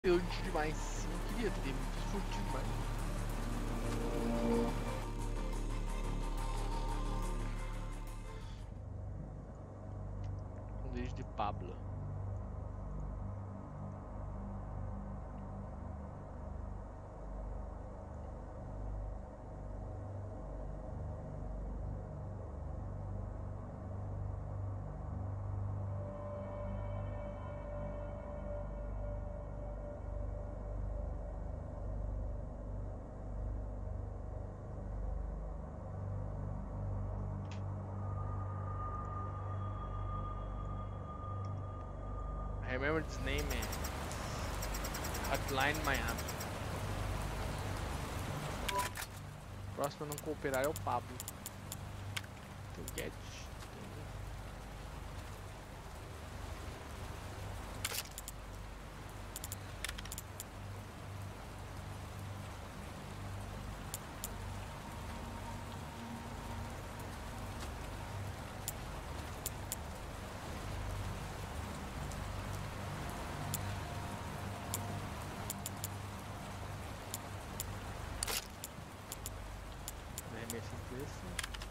Furtivo demais. Não queria ter muito furtivo demais. Esconderijo de Pablo. I remember this name, man. Hotline Miami. Próximo a não cooperar é o Pablo. Tem o Get. Arremesso desse.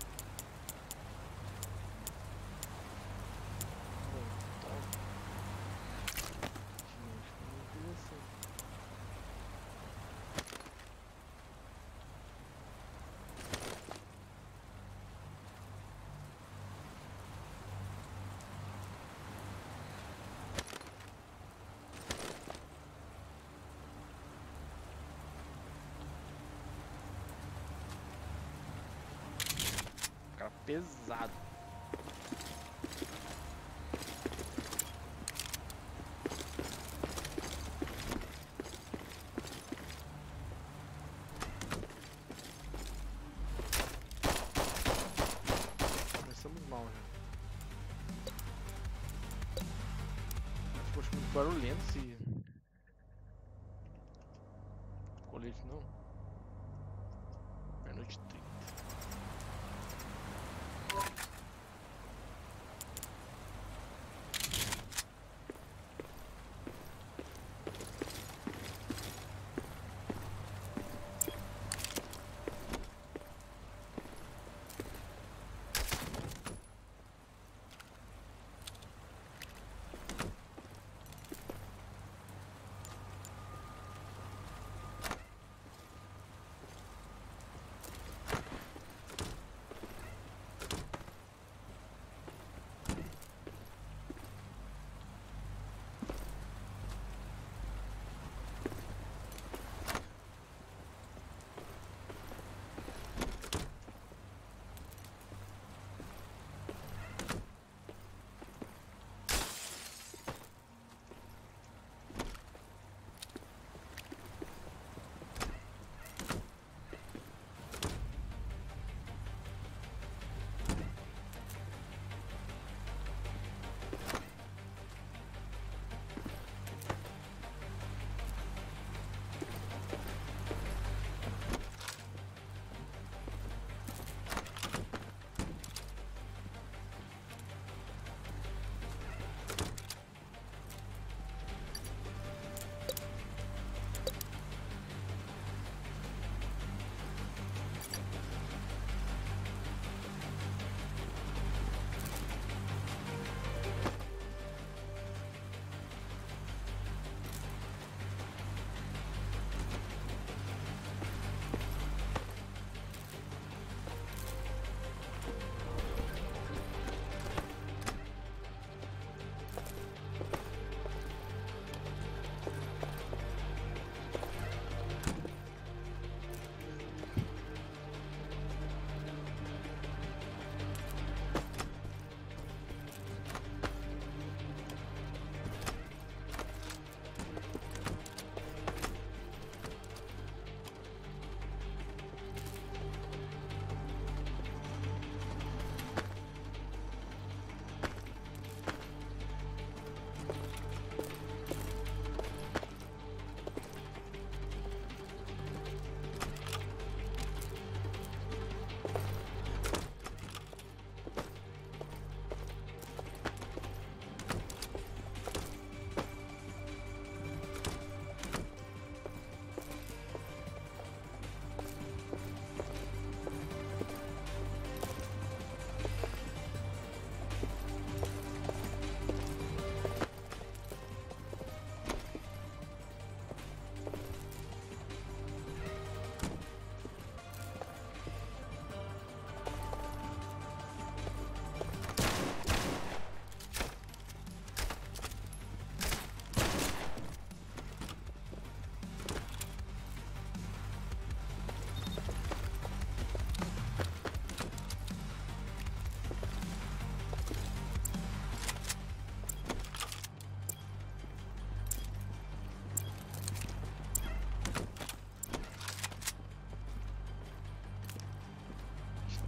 Cara pesado. Começamos mal já. Acho muito barulhento esse colete não. Meia-noite 30.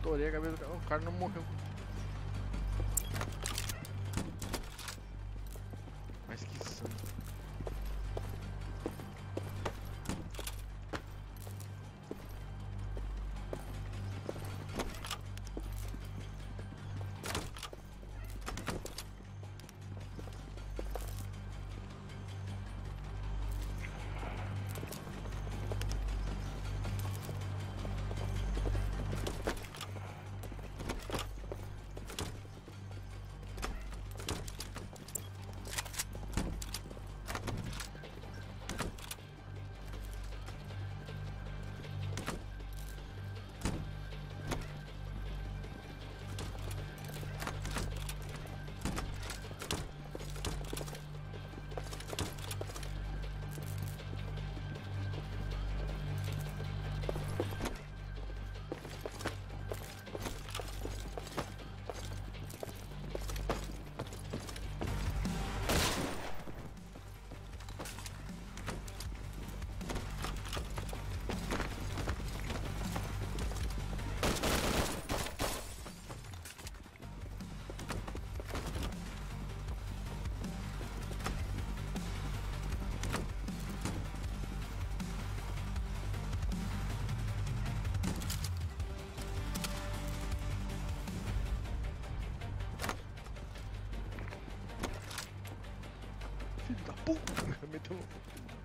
Estourei a cabeça do cara. O cara não morreu. Mas que sangue. Filho da puta! Meteu no...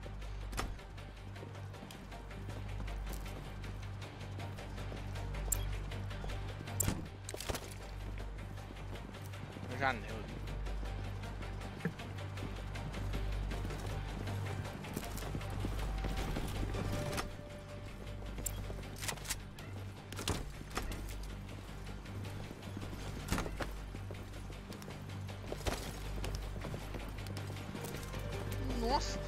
na janela. Nossa!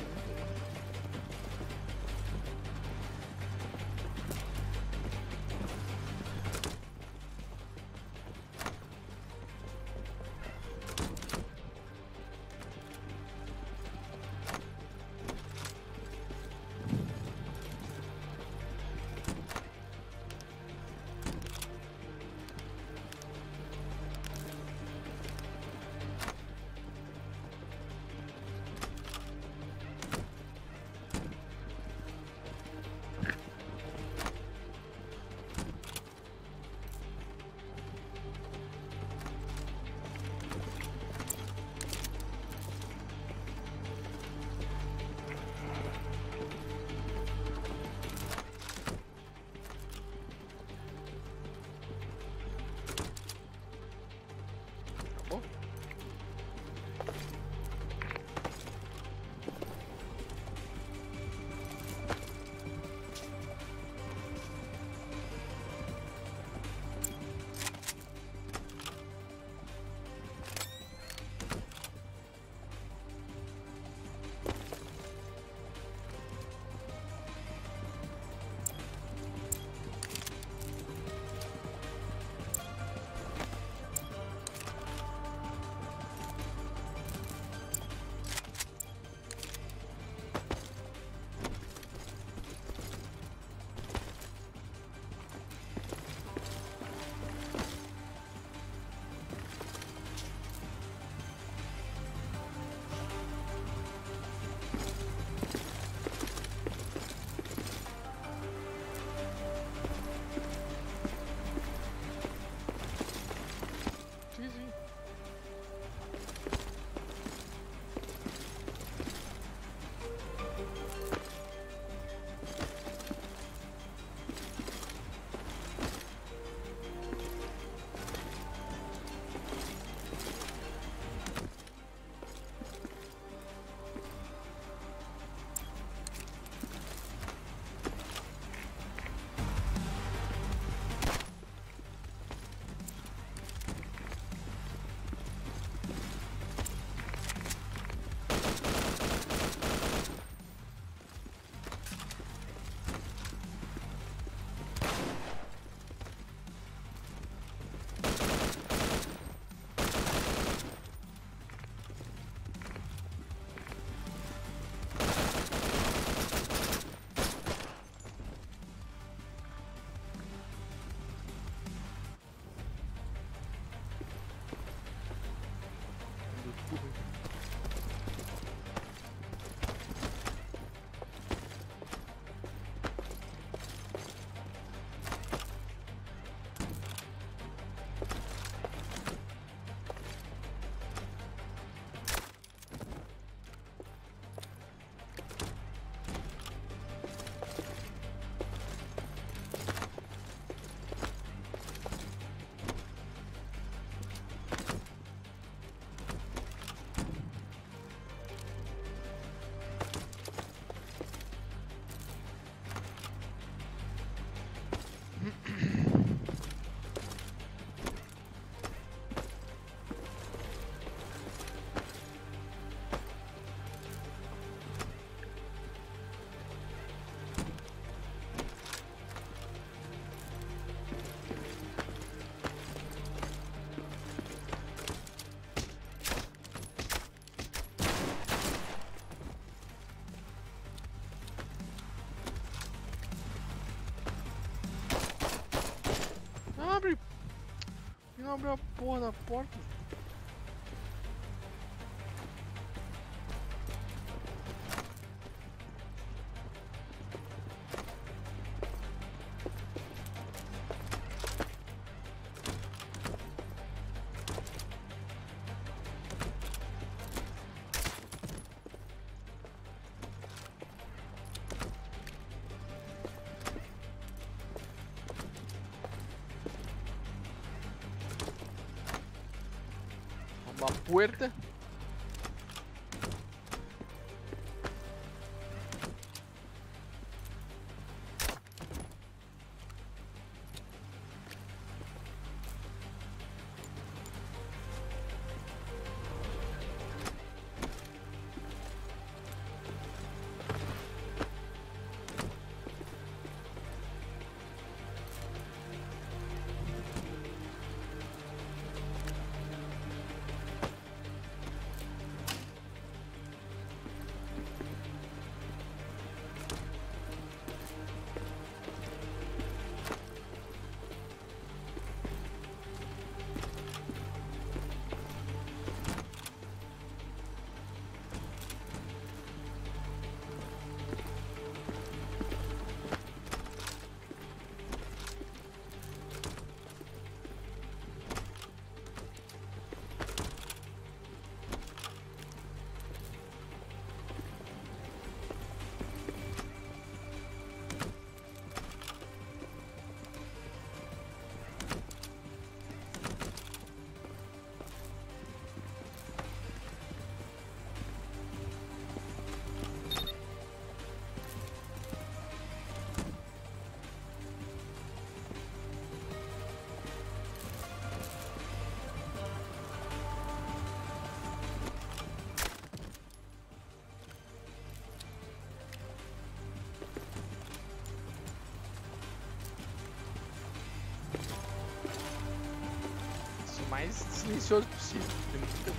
Não abriu a porra da porta. Uma puerta. Mais silencioso possível. Tem muita...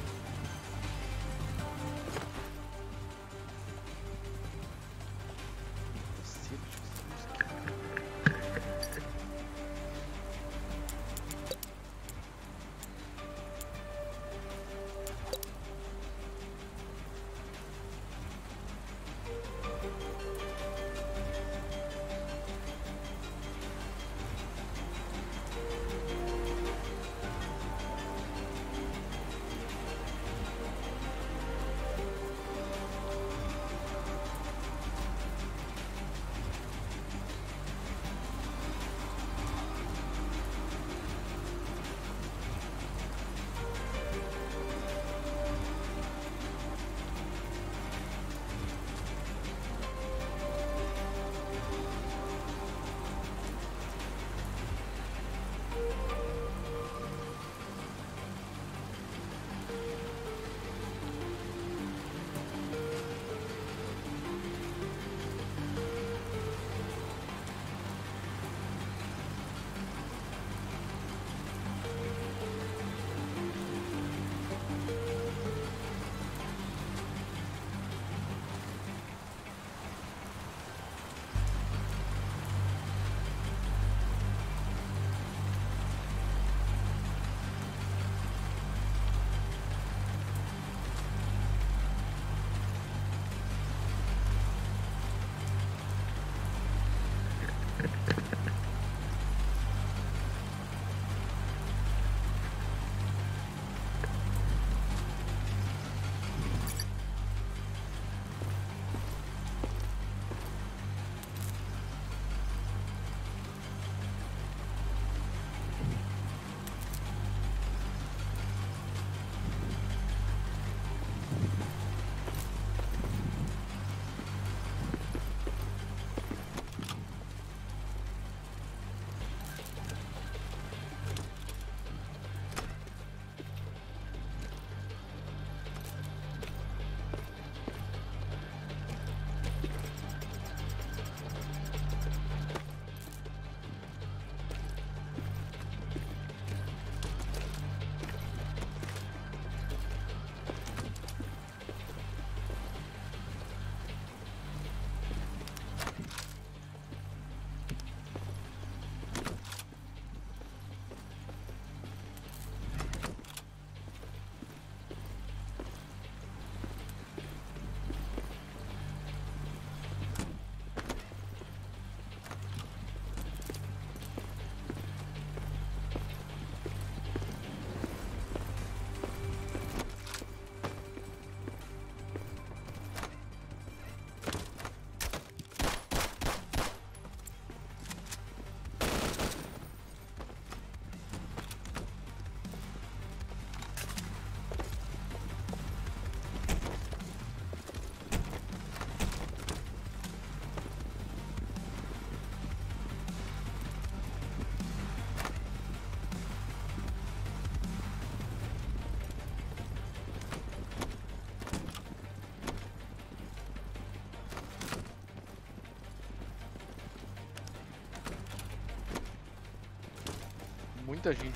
Muita gente.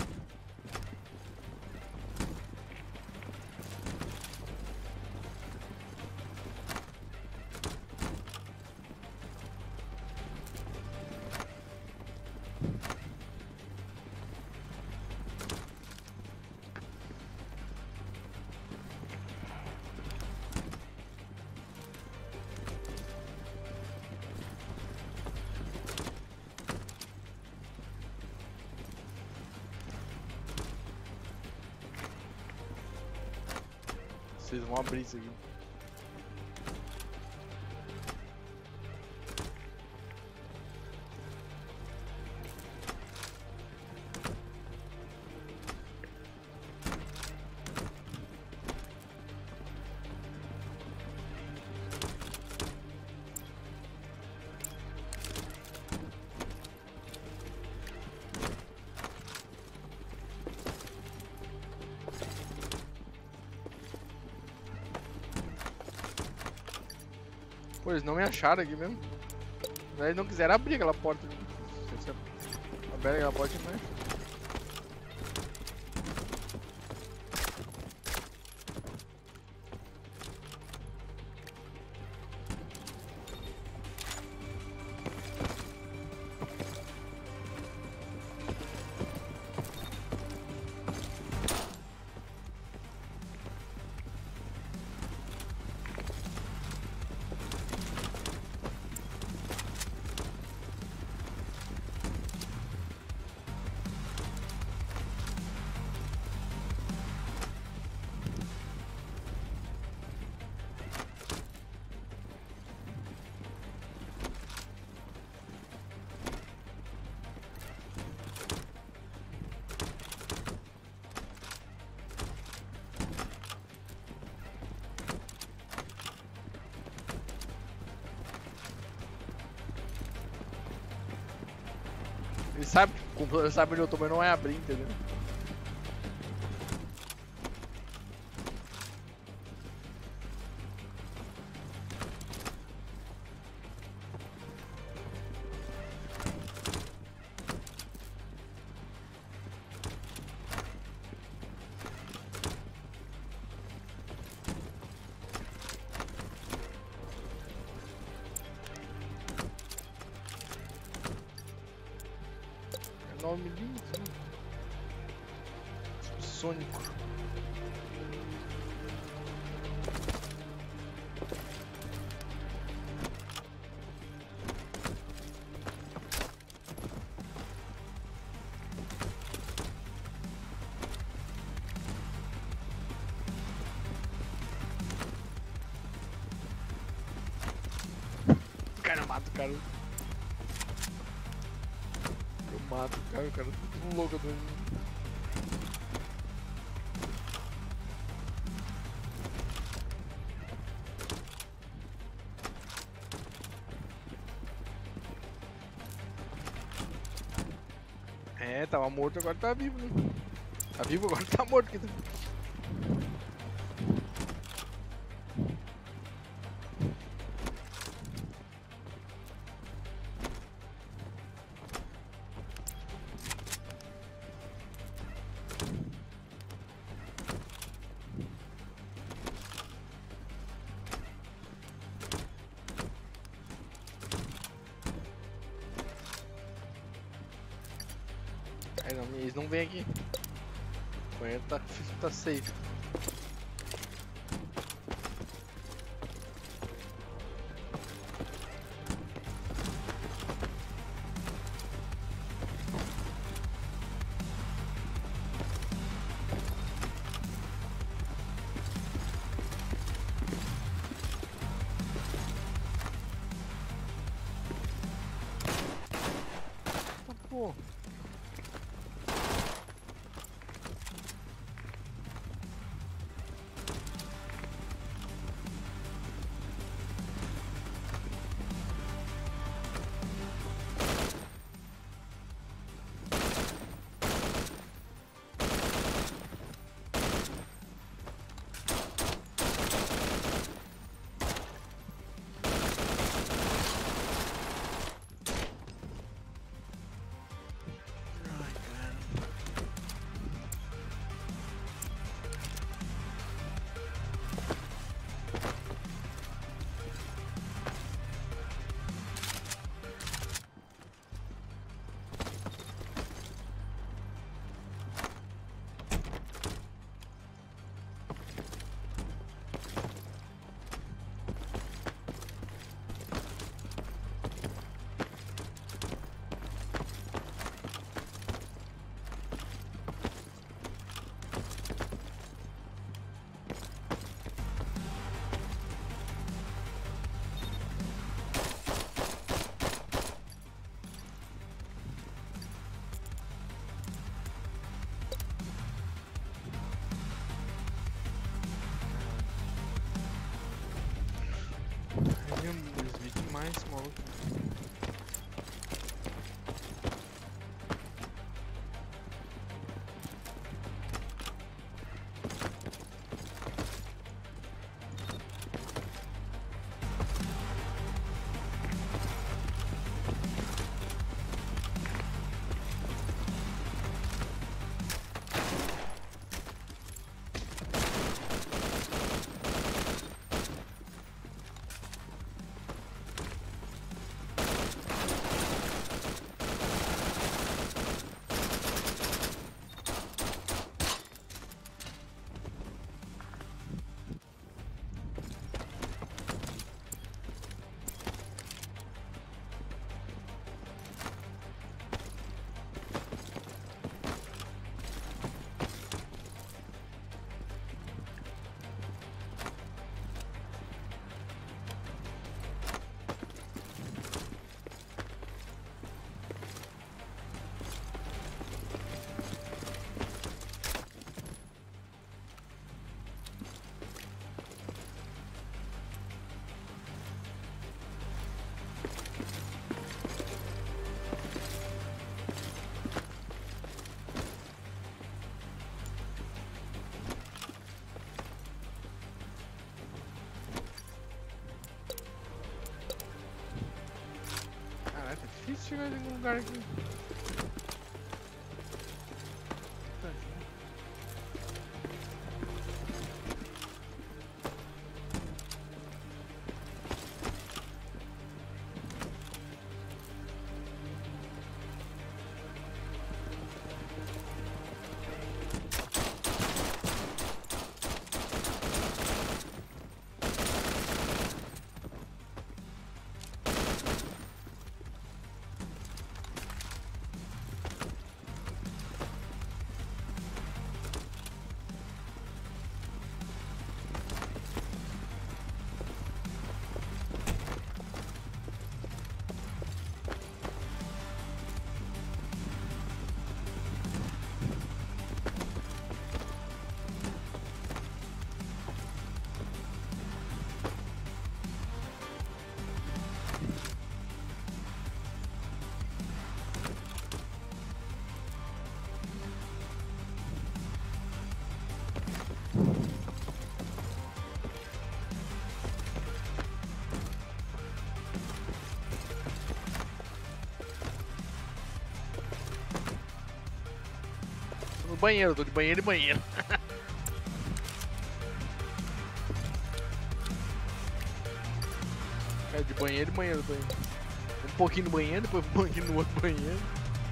Vocês vão abrir isso aqui. Pô, eles não me acharam aqui mesmo. Eles não quiseram abrir aquela porta. Se abrir aquela porta, não é? Ele sabe, o computador sabe onde eu tô, mas não vai abrir, entendeu? Nome lindo. Sônico. Cara, mata o cara. Mato o cara tá tudo louco atrás de mim. É, tava morto, agora tá vivo, né? Tá vivo, agora tá morto. Aí não, eles não vêm aqui. O banheiro tá safe. Pô. esse maluco. Caraca, é difícil chegar em algum lugar aqui. No banheiro, tô de banheiro e banheiro. É, de banheiro e banheiro, banheiro. Um pouquinho no banheiro, depois um pouquinho no outro banheiro.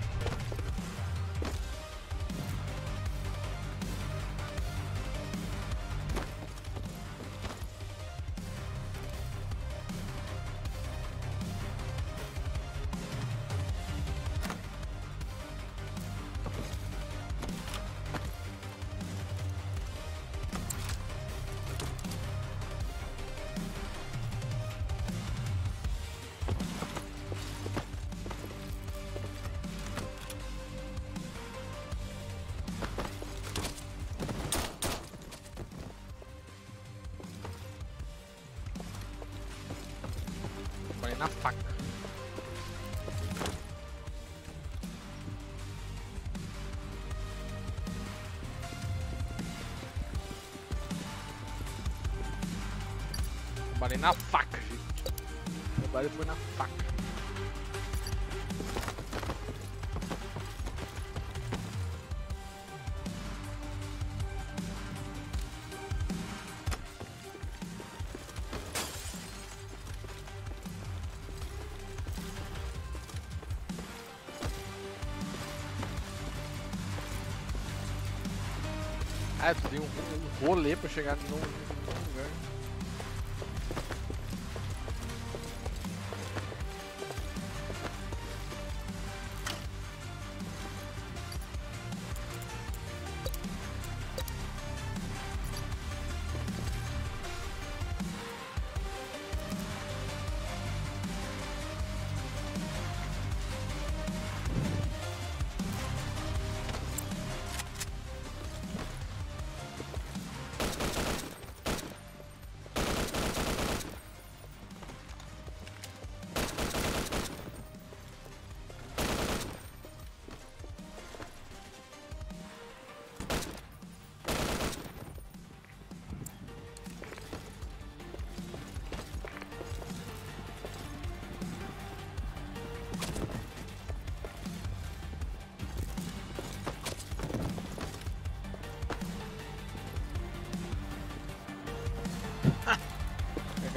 Vai na faca. Trabalhei na faca, gente. Trabalhei foi na faca. Ah, tu tem um rolê pra chegar no lugar.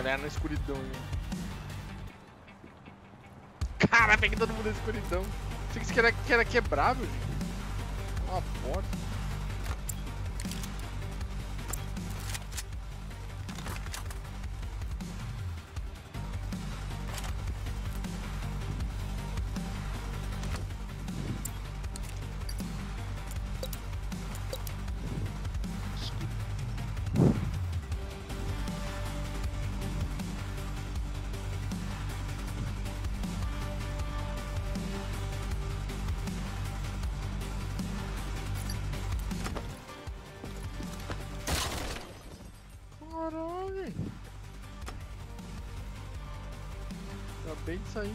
galera na escuridão aí. Cara, peguei todo mundo na escuridão. Achei que isso era quebrável, gente. Uma porta. Caralho. Acabei de sair.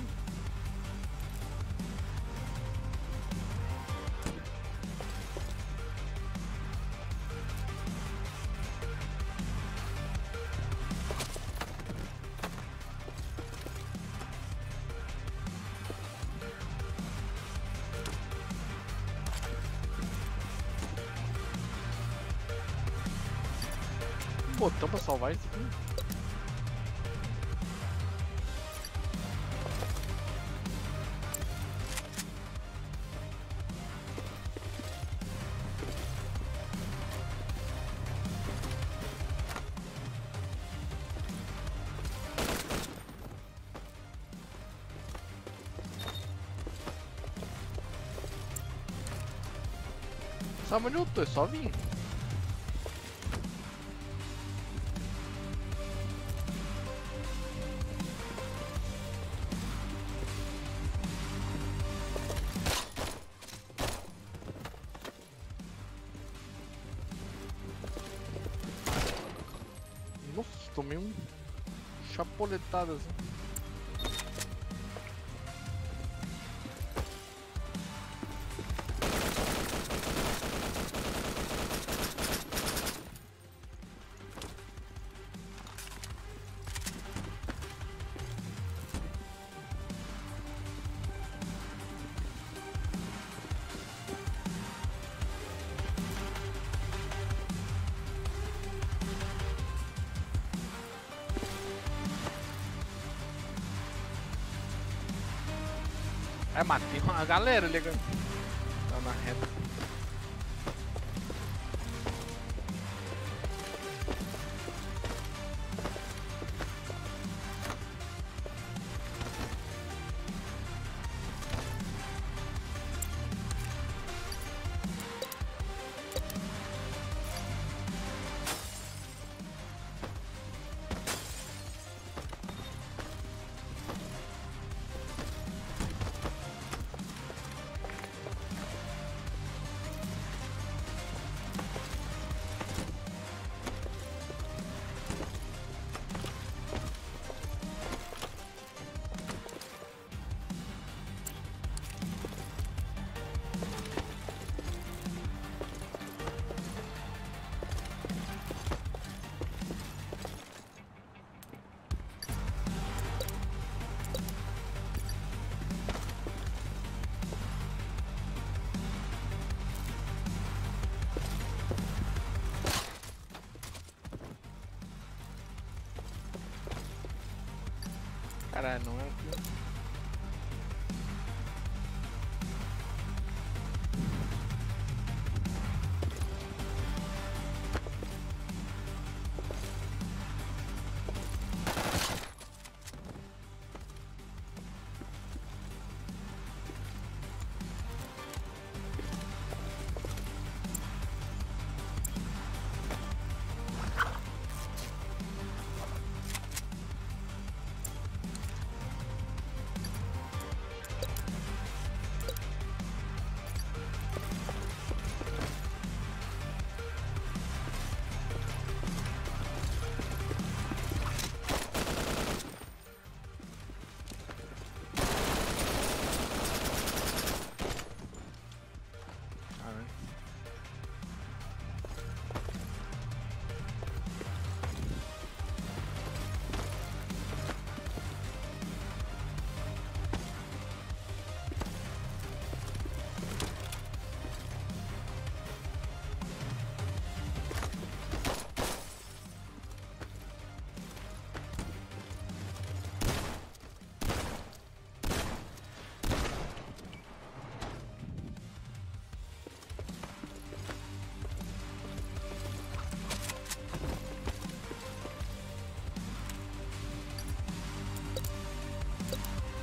Botão pra salvar isso aqui. Sabe onde eu tô? É só vir. Nossa, tomei um chapoletada assim. É, matei uma galera ali. Tá na reta. Caralho, não é aqui.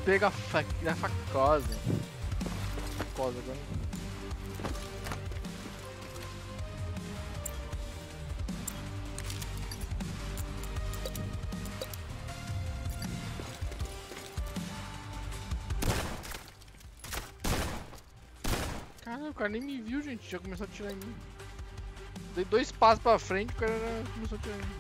pega a facosa. Facosa agora. Caralho, o cara nem me viu, gente. Já começou a atirar em mim. Dei 2 passos pra frente, o cara começou a atirar em mim.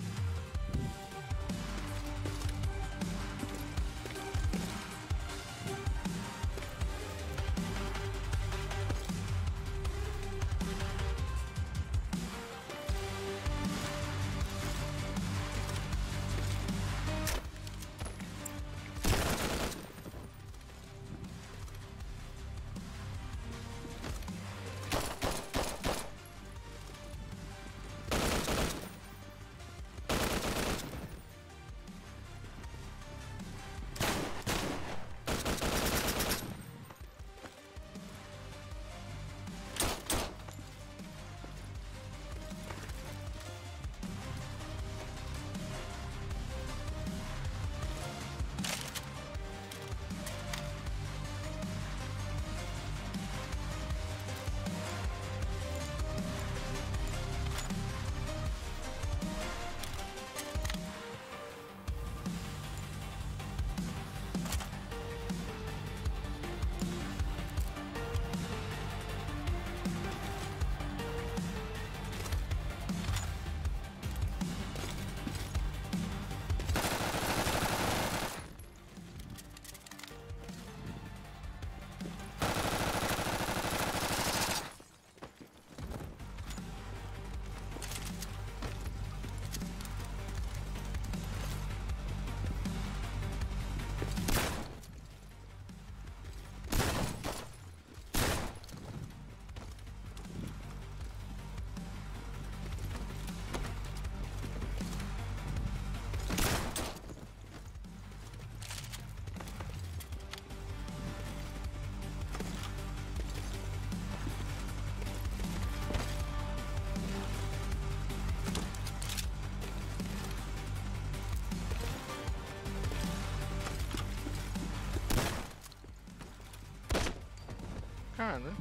Cara,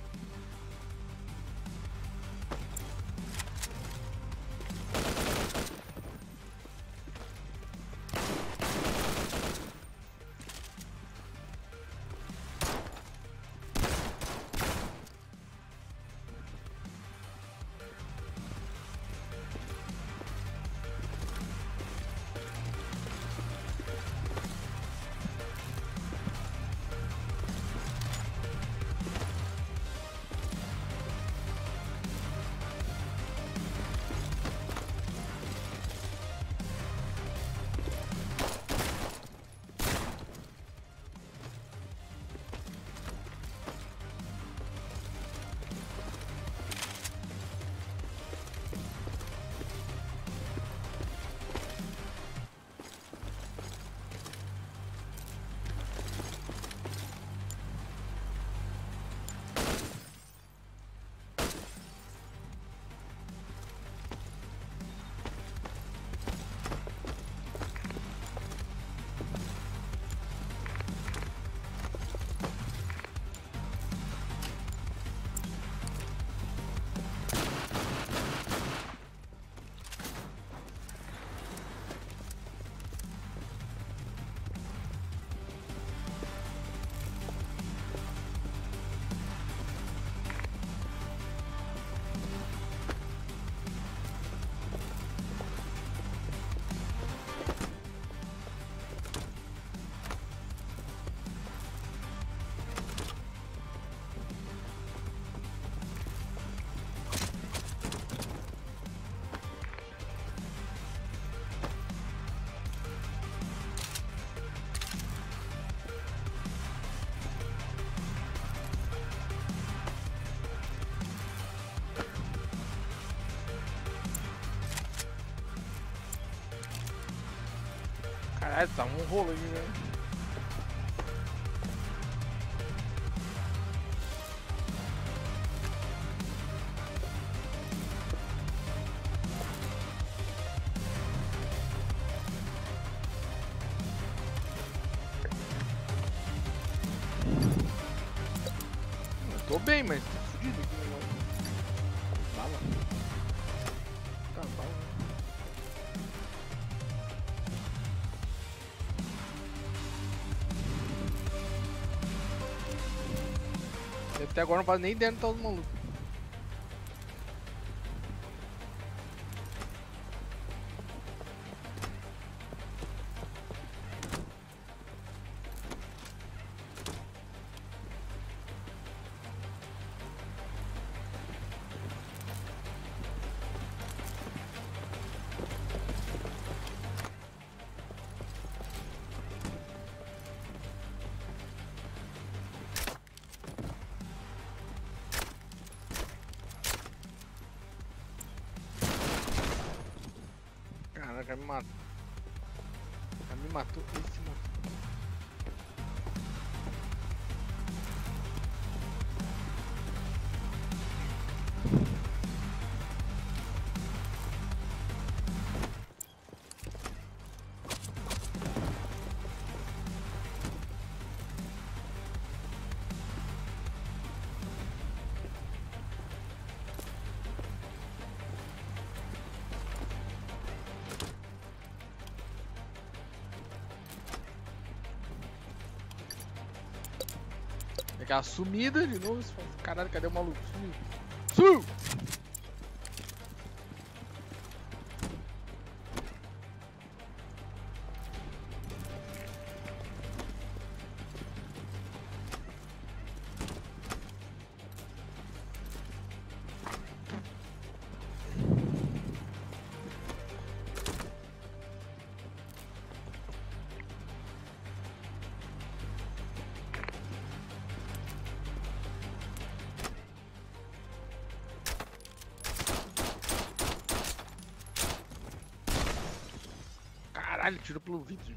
caralho, tá um rolo aí, velho. Tô bem, mas tô fudido aqui agora. Bala. Tá, bala. Até agora não faz nem ideia onde tá os malucos. Caraca, me matou. Me matou. Esse matou. Aquela sumida de novo. Caralho, cadê o maluco? Sumiu. Sumiu! Caralho, tirou pelo vidro.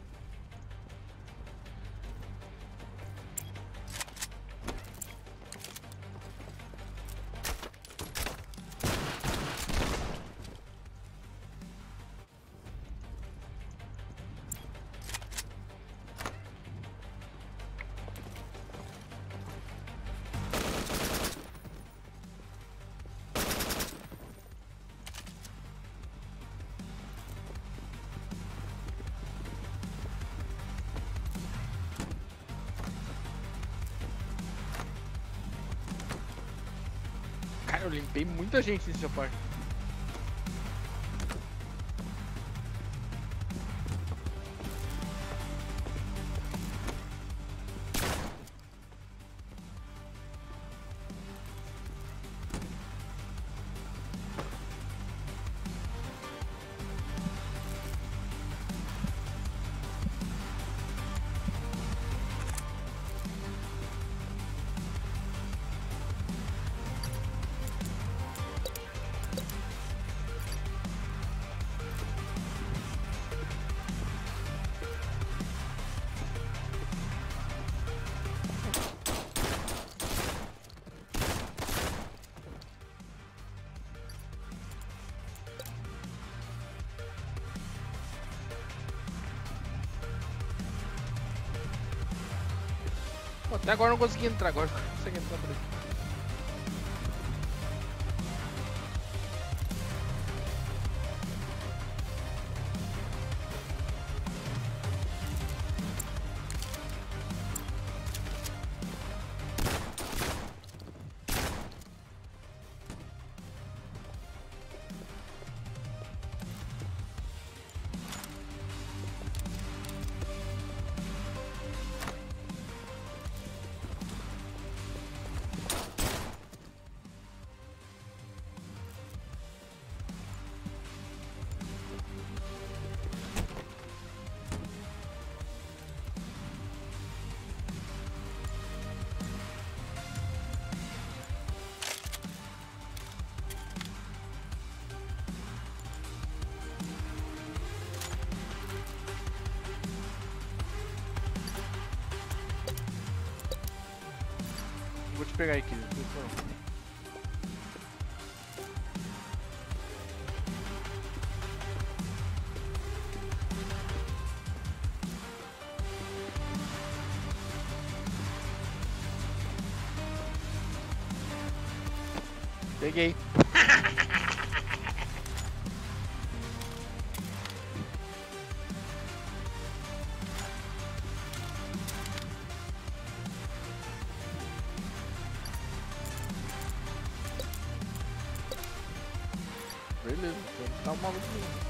Cara, eu limpei muita gente nesse parte. Pô, até agora eu não consegui entrar, agora eu consegui entrar por aqui. Vou te pegar aí, querido. Peguei. Beleza, então tá um maluco mesmo.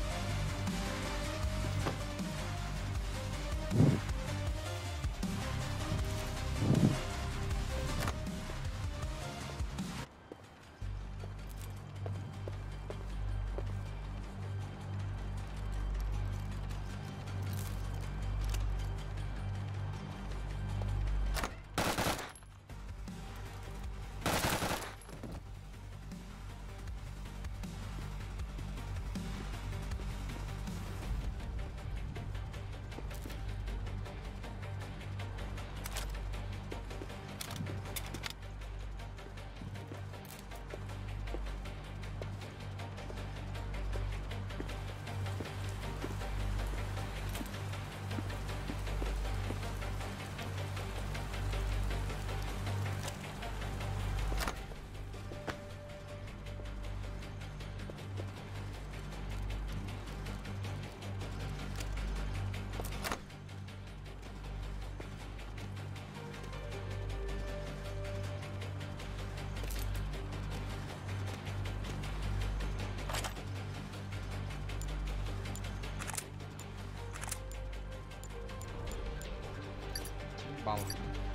Bala.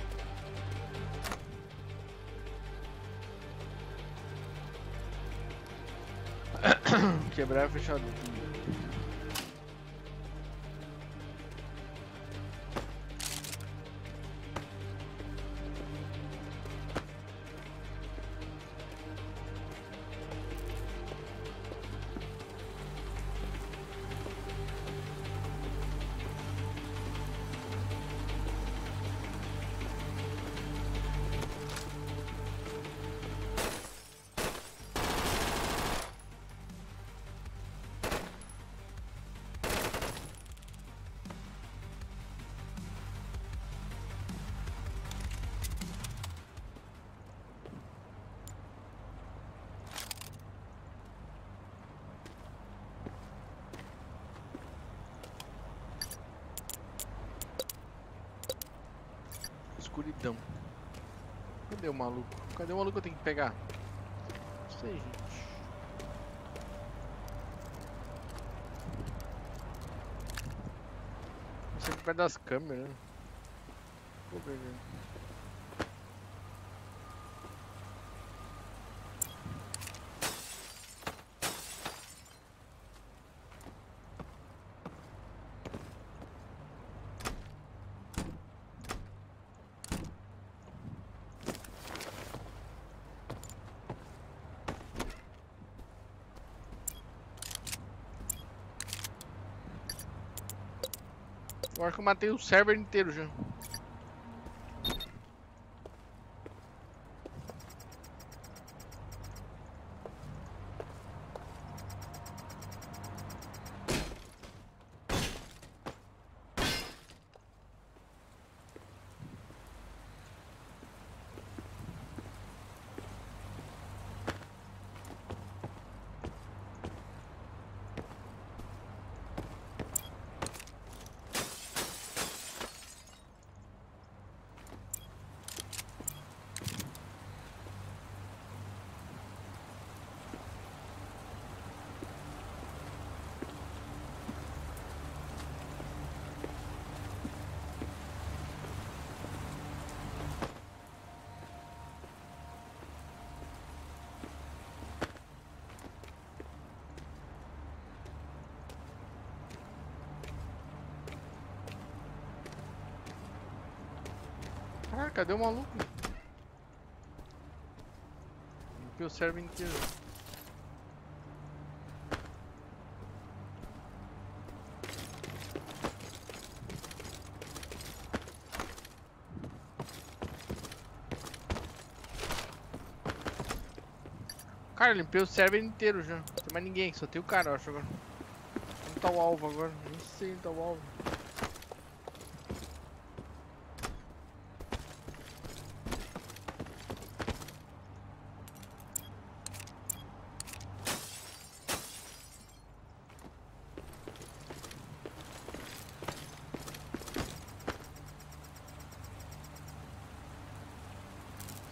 Quebrar a fechadura. Escuridão. Cadê o maluco? Cadê o maluco que eu tenho que pegar? Não sei, gente. Eu sempre perto das câmeras, né? Vou ver. Eu acho que eu matei o server inteiro já. Ah, cadê o maluco? Limpei o server inteiro. Cara, eu limpei o server inteiro já. Não tem mais ninguém, só tem o cara, eu acho agora. Onde tá o alvo agora? Nem sei onde tá o alvo.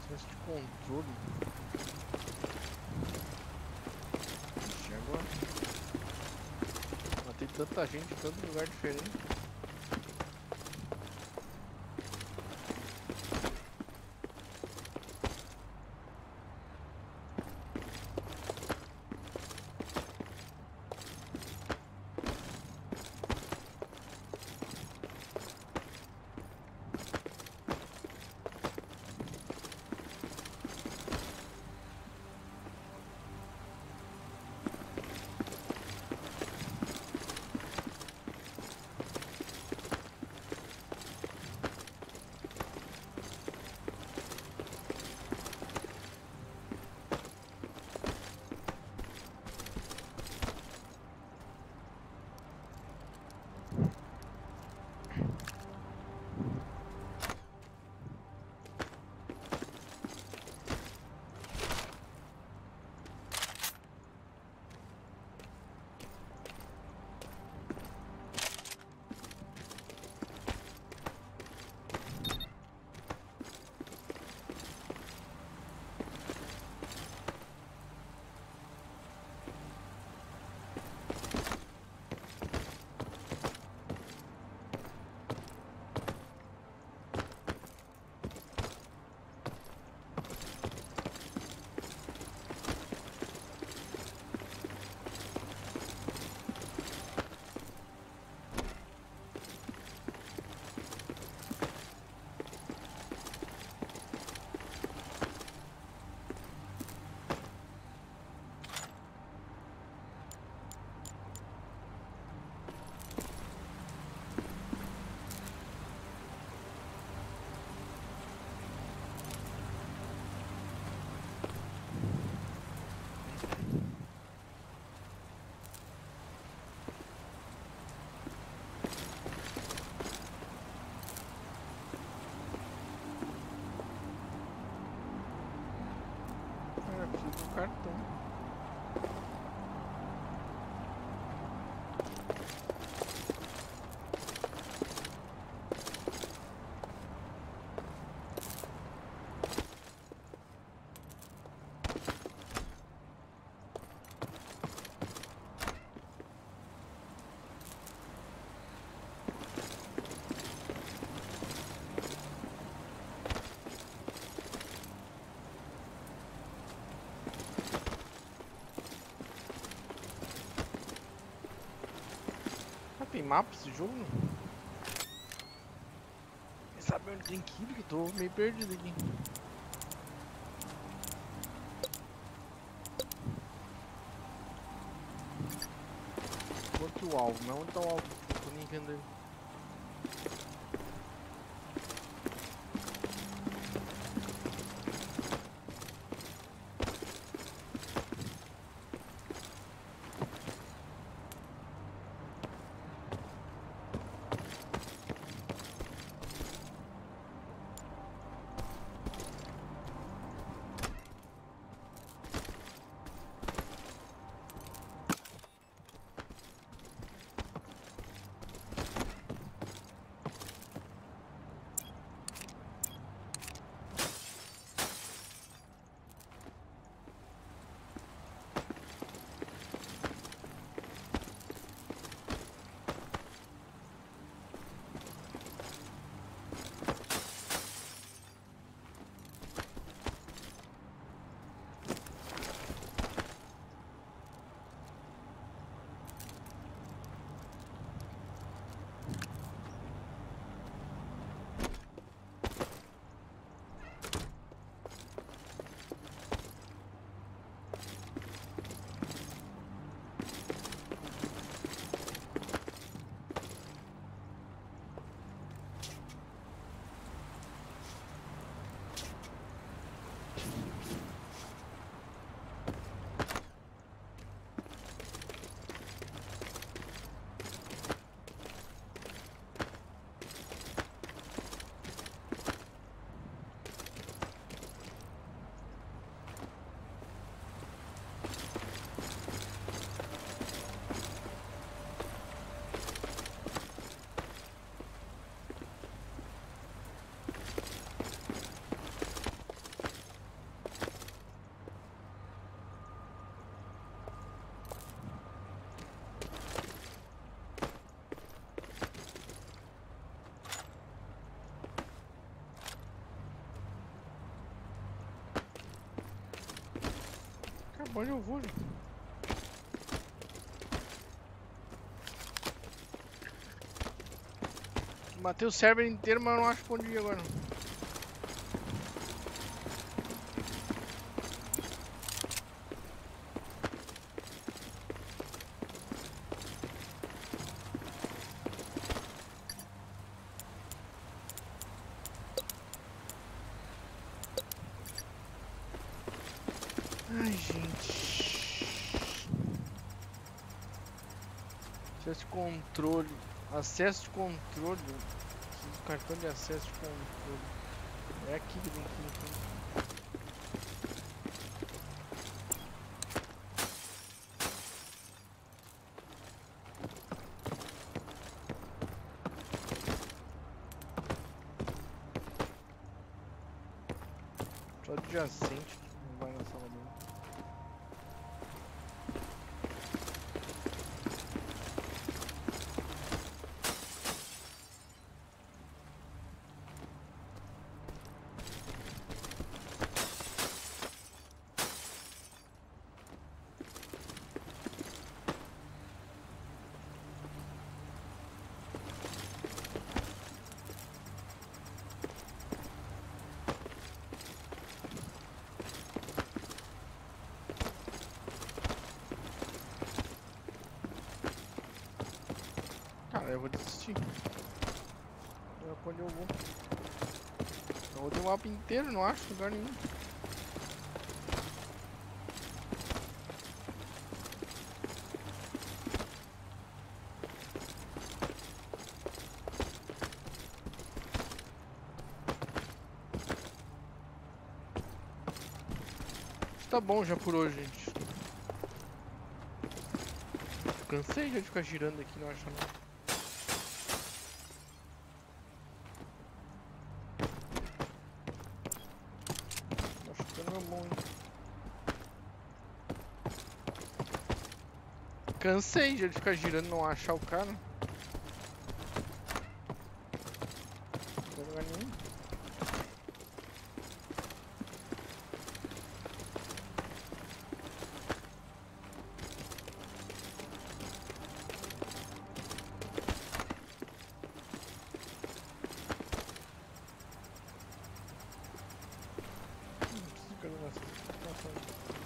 Espécie de controle. Ixi, agora. Mas tem tanta gente em tanto lugar diferente. Preciso do cartão. Tem mapa esse jogo? Quem sabe onde tem que ir, que eu tô meio perdido aqui. Qual que é o alvo? Mas onde tá o alvo? Eu tô nem entendendo. Pra onde eu vou, gente? Matei o server inteiro, mas eu não acho pra onde ir agora. Ai, gente. Acesso de controle. Acesso de controle. Preciso do cartão de acesso de controle. É aqui que tem que ir. Então. Só adjacente. Não vai na sala dele. Cara, eu vou desistir. Não é pra onde eu vou. Eu rodei o mapa inteiro, não acho lugar nenhum. Tá bom já por hoje, gente. Cansei já de ficar girando aqui, não acho nada. Tá chutando meu mão, hein. Cansei já de ficar girando e não achar o cara. Não tem lugar nenhum. Não preciso ficar nessa situação.